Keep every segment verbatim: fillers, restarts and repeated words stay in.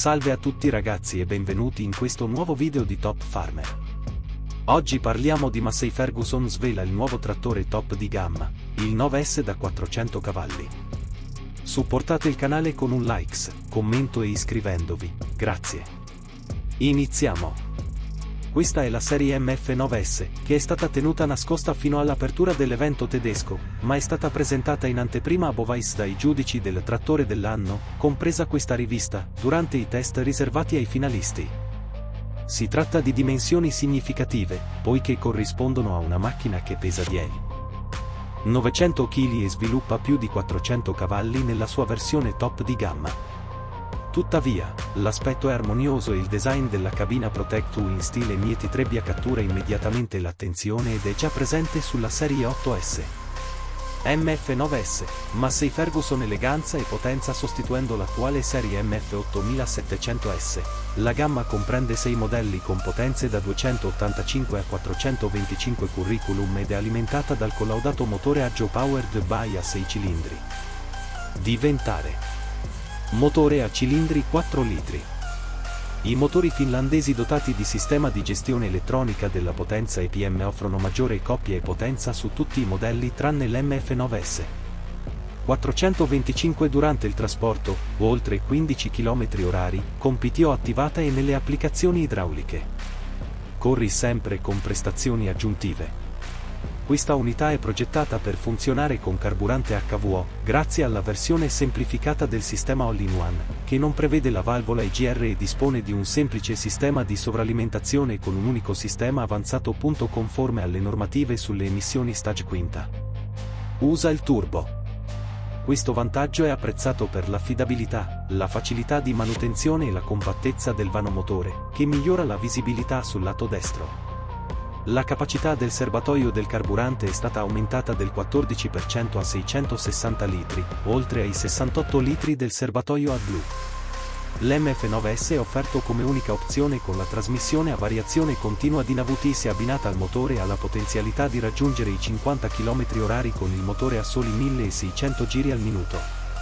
Salve a tutti ragazzi e benvenuti in questo nuovo video di Top Farmer. Oggi parliamo di Massey Ferguson svela il nuovo trattore top di gamma, il nove S da quattrocento cavalli. Supportate il canale con un like, commento e iscrivendovi, grazie. Iniziamo! Questa è la serie M F nove S, che è stata tenuta nascosta fino all'apertura dell'evento tedesco, ma è stata presentata in anteprima a Beauvais dai giudici del trattore dell'anno, compresa questa rivista, durante i test riservati ai finalisti. Si tratta di dimensioni significative, poiché corrispondono a una macchina che pesa dieci virgola novecento chili e sviluppa più di quattrocento cavalli nella sua versione top di gamma. Tuttavia, l'aspetto è armonioso e il design della cabina Protect due in stile Mieti Trebbia cattura immediatamente l'attenzione ed è già presente sulla serie otto S. M F nove S, Massey Ferguson eleganza e potenza sostituendo l'attuale serie M F ottomilasettecento S. La gamma comprende sei modelli con potenze da duecentottantacinque a quattrocentoventicinque curriculum ed è alimentata dal collaudato motore Agio Powered by a sei cilindri. Diventare motore a cilindri quattro litri. I motori finlandesi dotati di sistema di gestione elettronica della potenza E P M offrono maggiore coppia e potenza su tutti i modelli tranne l'M F nove S. quattrocentoventicinque durante il trasporto, o oltre quindici chilometri orari, con P T O attivata e nelle applicazioni idrauliche. Corri sempre con prestazioni aggiuntive. Questa unità è progettata per funzionare con carburante H V O, grazie alla versione semplificata del sistema All-in-One, che non prevede la valvola E G R e dispone di un semplice sistema di sovralimentazione con un unico sistema avanzato. Conforme alle normative sulle emissioni Stage quinta. Usa il turbo. Questo vantaggio è apprezzato per l'affidabilità, la facilità di manutenzione e la compattezza del vano motore, che migliora la visibilità sul lato destro. La capacità del serbatoio del carburante è stata aumentata del quattordici per cento a seicentosessanta litri, oltre ai sessantotto litri del serbatoio AdBlue. L'M F nove S è offerto come unica opzione con la trasmissione a variazione continua di N V T se abbinata al motore ha la potenzialità di raggiungere i cinquanta chilometri orari con il motore a soli milleseicento giri al minuto.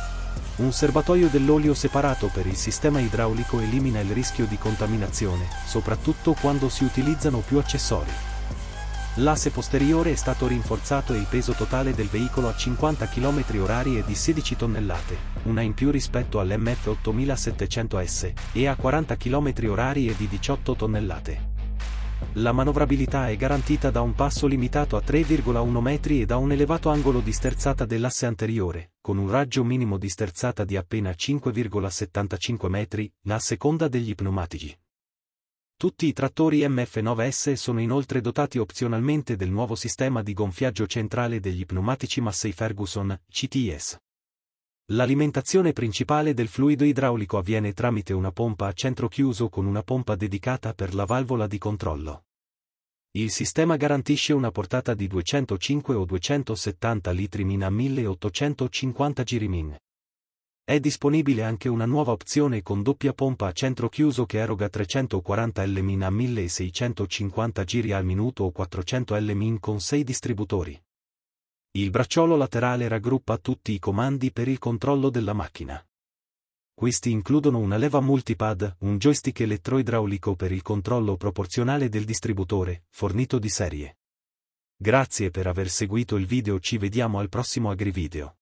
Un serbatoio dell'olio separato per il sistema idraulico elimina il rischio di contaminazione, soprattutto quando si utilizzano più accessori. L'asse posteriore è stato rinforzato e il peso totale del veicolo a cinquanta chilometri orari è di sedici tonnellate, una in più rispetto all'M F ottomilasettecento S, e a quaranta chilometri orari è di diciotto tonnellate. La manovrabilità è garantita da un passo limitato a tre virgola uno metri e da un elevato angolo di sterzata dell'asse anteriore, con un raggio minimo di sterzata di appena cinque virgola settantacinque metri, a seconda degli pneumatici. Tutti i trattori M F nove S sono inoltre dotati opzionalmente del nuovo sistema di gonfiaggio centrale degli pneumatici Massey Ferguson, C T S. L'alimentazione principale del fluido idraulico avviene tramite una pompa a centro chiuso con una pompa dedicata per la valvola di controllo. Il sistema garantisce una portata di duecentocinque o duecentosettanta litri min a milleottocentocinquanta giri min. È disponibile anche una nuova opzione con doppia pompa a centro chiuso che eroga trecentoquaranta litri min a milleseicentocinquanta giri al minuto o quattrocento litri min con sei distributori. Il bracciolo laterale raggruppa tutti i comandi per il controllo della macchina. Questi includono una leva multipad, un joystick elettroidraulico per il controllo proporzionale del distributore, fornito di serie. Grazie per aver seguito il video, ci vediamo al prossimo agrivideo.